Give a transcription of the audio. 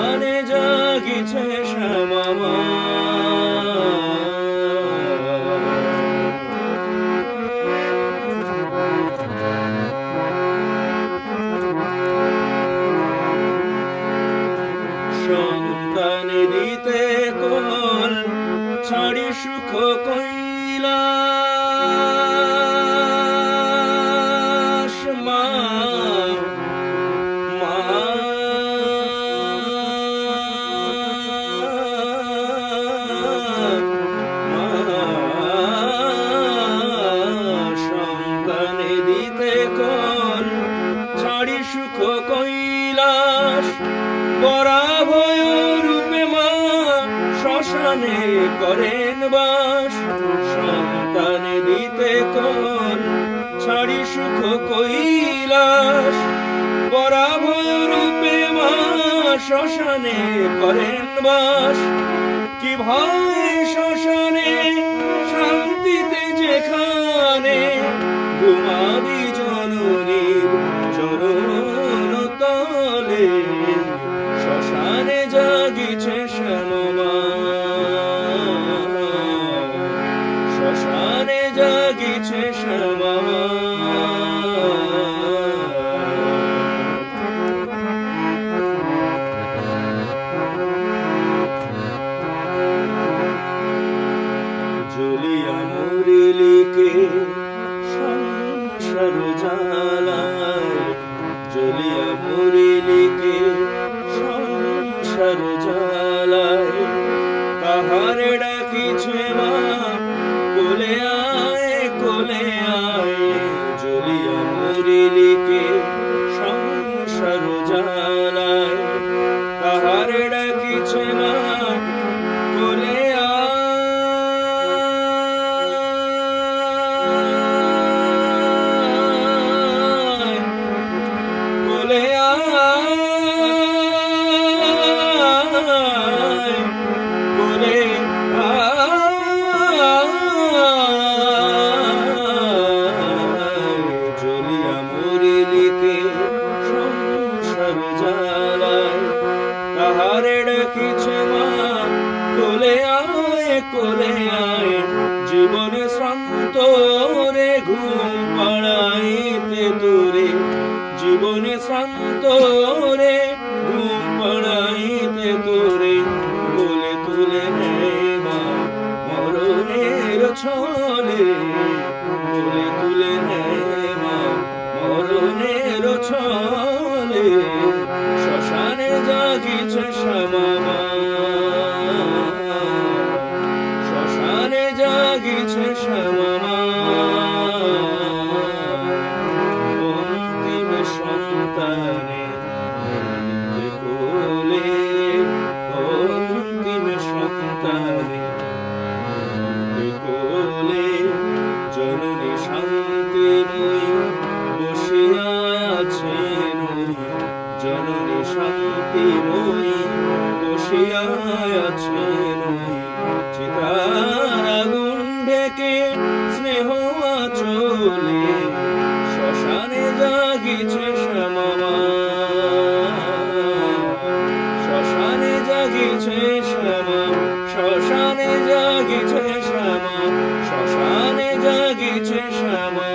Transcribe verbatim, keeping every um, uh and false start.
শ্মশানে জাগিছে শ্যামা মা। সন্তান দিতে কোল ছাড়ি সুখ কৈলাস মা মা সন্তান দিতে কোল ছাড়ি সুখ কৈলাস বরাভয় রূপে মা শ্মশানে করেন বাস। সন্তান দিতে কোল ছাড়ি সুখ কৈলাস বরাভয় রূপে মা শ্মশানে করেন বাস। কি ভয় শ্মশানে শান্তিতে যেখানে ঘুমাবি জননীর চরণ তলে। শ্মশানে জাগিছে শ্যামা মা, শ্মশানে জাগিছে শ্যামা মা। জ্বলিয়া মরিলিকে সংসার জ্বালায়, জ্বলিয়া মরিলিকে সংসার জ্বালায়। কাহার ডাকিছে মা কোলে আয় কোলে আয়, জ্বলিয়া মরিলিকে সংসার জ্বালায়। কাহার ডাকিছে মা কোলে আয় কোলে আয় কোলে আয়। জ্বলিয়া মরিলিকে সংসার জ্বালায়। কাহার ডাকিছে মা কোলে আয় কোলে আয়। জীবনে শ্রান্ত রে ঘুম পাড়াইতে তোরে, জীবনে শ্রান্ত রে ঘুম পাড়াইতে তোরে। কোলে তুলে নেয় মা মরণের ছলে, কোলে তুলে নেয় মা মরণের ছলে। শ্মশানে জাগিছে শ্যামা মা, শ্মশানে জাগিছে শ্যামা মা। অন্তিম সন্তানে কোলে, অন্তিম সন্তানে কোলে। জননী শান্তি নই বসিয়া আছেন, জননী শান্তি নই বসিয়া আছেন। চিতার আগুন ঢেকে স্নেহ আঁচলে। শ্মশানে জাগিছে শ্যামা মা, শ্মশানে জাগিছে শ্যামা, শ্মশানে জাগিছে শ্যামা, শ্মশানে জাগিছে শ্যামা।